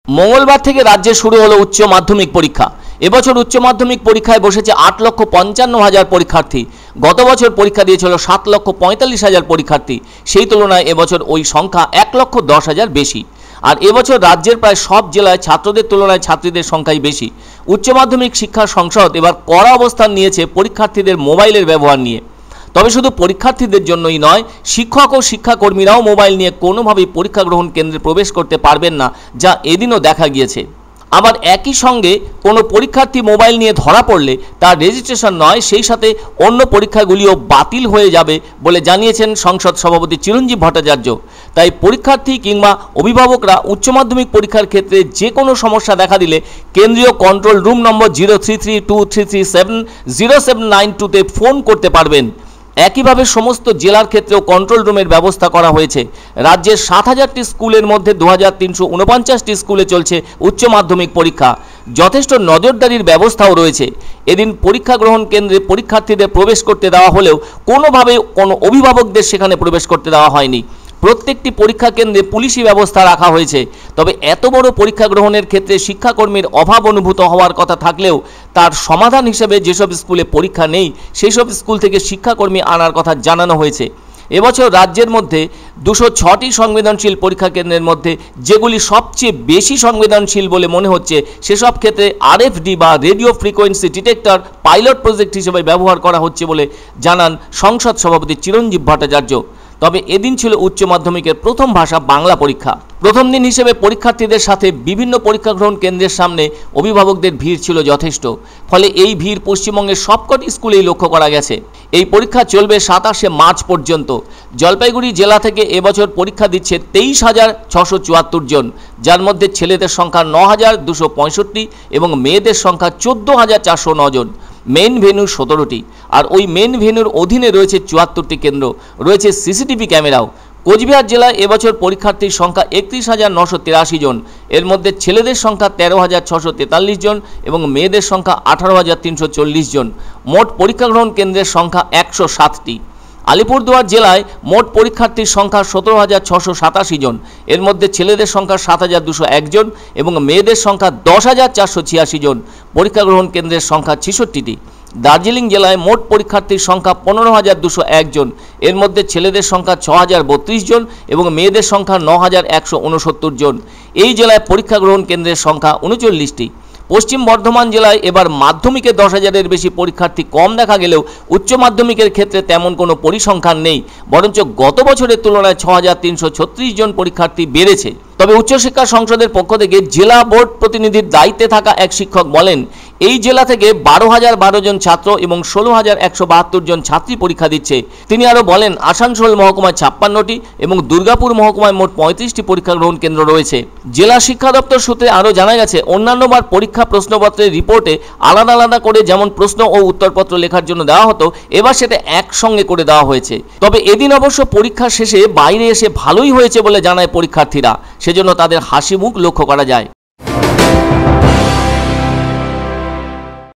মঙ্গলবার থেকে রাজ্যে শুরু হলো উচ্চ মাধ্যমিক পরীক্ষা। এবছর উচ্চ মাধ্যমিক পরীক্ষায় বসেছে 8,55,000 পরীক্ষার্থী। গত বছর পরীক্ষা দিয়েছিল 7,45,000 পরীক্ষার্থী। সেই তুলনায় এবছর ওই সংখ্যা 1,10,000 বেশি। আর এবছর রাজ্যের প্রায় সব জেলায় ছাত্রদের তুলনায় ছাত্রীদের সংখ্যাই বেশি। উচ্চ মাধ্যমিক শিক্ষা সংসদ এবার কড়া অবস্থান নিয়েছে পরীক্ষার্থীদের মোবাইলের ব্যবহার নিয়ে। তবে শুধু পরীক্ষার্থীদের জন্যই নয়, শিক্ষক ও শিক্ষাকর্মীরাও মোবাইল নিয়ে কোনোভাবেই পরীক্ষা গ্রহণ কেন্দ্রে প্রবেশ করতে পারবেন না, যা এদিনও দেখা গিয়েছে। আবার একই সঙ্গে কোনো পরীক্ষার্থী মোবাইল নিয়ে ধরা পড়লে তার রেজিস্ট্রেশন নয়, সেই সাথে অন্য পরীক্ষাগুলিও বাতিল হয়ে যাবে বলে জানিয়েছেন সংসদ সভাপতি চিরঞ্জীব ভট্টাচার্য। তাই পরীক্ষার্থী কিংবা অভিভাবকরা উচ্চ মাধ্যমিক পরীক্ষার ক্ষেত্রে যে কোনো সমস্যা দেখা দিলে কেন্দ্রীয় কন্ট্রোল রুম নম্বর 0332337079 ফোন করতে পারবেন। একইভাবে সমস্ত জেলার ক্ষেত্রেও কন্ট্রোল রুমের ব্যবস্থা করা হয়েছে। রাজ্যের 7,000টি স্কুলের মধ্যে 2,349টি স্কুলে চলছে উচ্চ মাধ্যমিক পরীক্ষা। যথেষ্ট নজরদারির ব্যবস্থাও রয়েছে। এদিন পরীক্ষা গ্রহণ কেন্দ্রে পরীক্ষার্থীদের প্রবেশ করতে দেওয়া হলেও কোনোভাবে কোনো অভিভাবকদের সেখানে প্রবেশ করতে দেওয়া হয়নি। প্রত্যেকটি পরীক্ষা কেন্দ্রে পুলিশি ব্যবস্থা রাখা হয়েছে। তবে এত বড় পরীক্ষা গ্রহণের ক্ষেত্রে শিক্ষাকর্মীর অভাব অনুভূত হওয়ার কথা থাকলেও তার সমাধান হিসেবে যেসব স্কুলে পরীক্ষা নেই সেই সব স্কুল থেকে শিক্ষাকর্মী আনার কথা জানানো হয়েছে। এবছর রাজ্যের মধ্যে 206টি সংবেদনশীল পরীক্ষা কেন্দ্রের মধ্যে যেগুলি সবচেয়ে বেশি সংবেদনশীল বলে মনে হচ্ছে সেসব ক্ষেত্রে আরএফডি বা radio frequency detector pilot project হিসেবে ব্যবহার করা হচ্ছে বলে জানান সংসদ সভাপতি চিরঞ্জীব ভট্টাচার্য। তবে এদিন ছিল উচ্চ মাধ্যমিকের প্রথম ভাষা বাংলা পরীক্ষা। প্রথম দিন হিসেবে পরীক্ষার্থীদের সাথে বিভিন্ন পরীক্ষা গ্রহণ কেন্দ্রের সামনে অভিভাবকদের ভিড় ছিল যথেষ্ট। ফলে এই ভিড় পশ্চিমবঙ্গের সবকটি স্কুলেই লক্ষ্য করা গেছে। এই পরীক্ষা চলবে 27শে মার্চ পর্যন্ত। জলপাইগুড়ি জেলা থেকে এবছর পরীক্ষা দিচ্ছে 23,674 জন, যার মধ্যে ছেলেদের সংখ্যা 9,265 এবং মেয়েদের সংখ্যা 14,409 জন। মেইন ভেন্যু 17টি, আর ওই মেইন ভেন্যুর অধীনে রয়েছে 74টি কেন্দ্র, রয়েছে সিসিটিভি ক্যামেরাও। কোচবিহার জেলায় এবছর পরীক্ষার্থীর সংখ্যা 31,983 জন। এর মধ্যে ছেলেদের সংখ্যা 13,643 জন এবং মেয়েদের সংখ্যা 18,340 জন। মোট পরীক্ষা গ্রহণ কেন্দ্রের সংখ্যা 107টি। আলিপুরদুয়ার জেলায় মোট পরীক্ষার্থীর সংখ্যা 17,687 জন। এর মধ্যে ছেলেদের সংখ্যা 7,201 জন এবং মেয়েদের সংখ্যা 10,486 জন। পরীক্ষা গ্রহণ কেন্দ্রের সংখ্যা 66টি। দার্জিলিং জেলায় মোট পরীক্ষার্থীর সংখ্যা 15,201 জন। এর মধ্যে ছেলেদের সংখ্যা 6,032 জন এবং মেয়েদের সংখ্যা 9,169 জন। এই জেলায় পরীক্ষা গ্রহণ কেন্দ্রের সংখ্যা 39টি। পশ্চিম বর্ধমান জেলায় এবার মাধ্যমিকে 10,000-এর বেশি পরীক্ষার্থী কম দেখা গেলেও উচ্চ মাধ্যমিকের ক্ষেত্রে তেমন কোনো পরিসংখ্যান নেই, বরঞ্চ গত বছরের তুলনায় 6,336 জন পরীক্ষার্থী বেড়েছে। তবে উচ্চশিক্ষা সংসদের পক্ষ থেকে জেলা বোর্ড প্রতিনিধির দায়িত্বে থাকা এক শিক্ষক বলেন, এই জেলা থেকে 12,012 জন ছাত্র এবং 16,172 জন ছাত্রী পরীক্ষা দিচ্ছে। তিনি আরও বলেন, আসানসোল মহকুমায় 56টি এবং দুর্গাপুর মহকুমায় মোট 35টি পরীক্ষা গ্রহণ কেন্দ্র রয়েছে। জেলা শিক্ষা দপ্তর সূত্রে আরও জানা গেছে, অন্যান্যবার পরীক্ষা প্রশ্নপত্রের রিপোর্টে আলাদা আলাদা করে যেমন প্রশ্ন ও উত্তরপত্র লেখার জন্য দেওয়া হতো, এবার সেটা একসঙ্গে করে দেওয়া হয়েছে। তবে এদিন অবশ্য পরীক্ষা শেষে বাইরে এসে ভালোই হয়েছে বলে জানায় পরীক্ষার্থীরা, সেজন্য তাদের হাসি মুখ লক্ষ্য করা যায়।